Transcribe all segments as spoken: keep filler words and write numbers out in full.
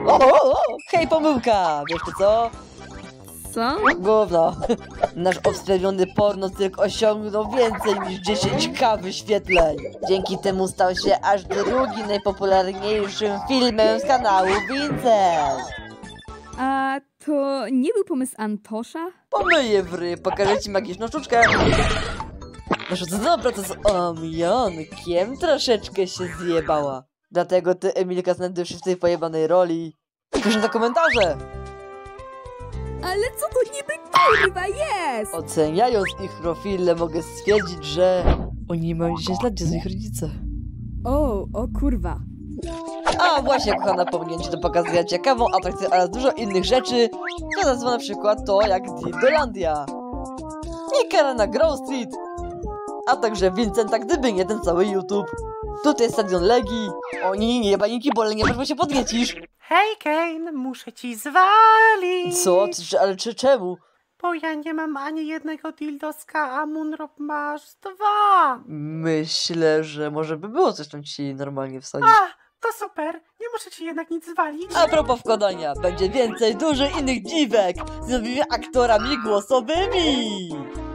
O, o, o, hej, pomyłka! Wiesz ty co? Co? Gówno. Nasz obstawiony porno cyrk osiągnął więcej niż dziesięć ka wyświetleń. Dzięki temu stał się aż drugim najpopularniejszym filmem z kanału Vincent. A to nie był pomysł Antosza? Pomyję wry, pokażę ci magiczną sztuczkę. Nasza codzienna praca z omionkiem troszeczkę się zjebała. Dlatego ty, Emilka, znajdujesz się w tej pojebanej roli. Pisz na komentarze! Ale co to niby kurwa jest? Oceniając ich profile mogę stwierdzić, że oni mają dziesięć lat, gdzie są ich rodzice. O, o kurwa. A właśnie, kochana, powinien ci to pokazać ciekawą atrakcję oraz dużo innych rzeczy. To nazwa na przykład to jak Dildolandia. I kara na Grove Street. A także Vincenta, gdyby nie ten cały YouTube. Tutaj jest stadion Legii. O nie, nie, baninki, bo nie możesz, bo się podniecisz. Hej, Kane, muszę ci zwalić. Co? Czy, ale czy czemu? Bo ja nie mam ani jednego dildoska, a Munrop masz dwa. Myślę, że może by było coś tam ci normalnie wsadzić. A, to super. Nie muszę ci jednak nic zwalić. A propos wkładania, będzie więcej dużo innych dziwek z nowymi aktorami głosowymi.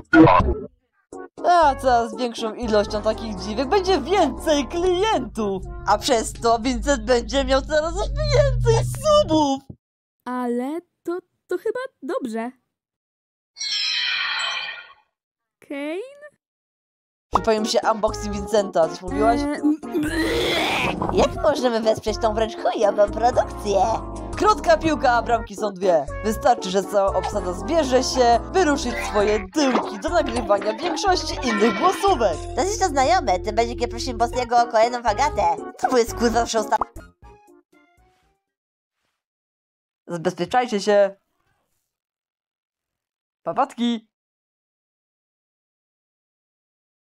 A coraz większą ilością takich dziwek będzie więcej klientów. A przez to Vincent będzie miał coraz więcej subów. Ale to, to chyba dobrze. Kane? Przypomniał mi się unboxing Vincenta, coś mówiłaś? Eee, Jak możemy wesprzeć tą wręcz chujową produkcję? Krótka piłka, a bramki są dwie. Wystarczy, że cała obsada zbierze się, wyruszyć swoje tyłki do nagrywania większości innych głosówek. Dosyć to znajome, tym będzie kiedy prosimy Bostiego o kolejną fagatę. To jest kurwa zawsze ostatnia. Zabezpieczajcie się. Papatki.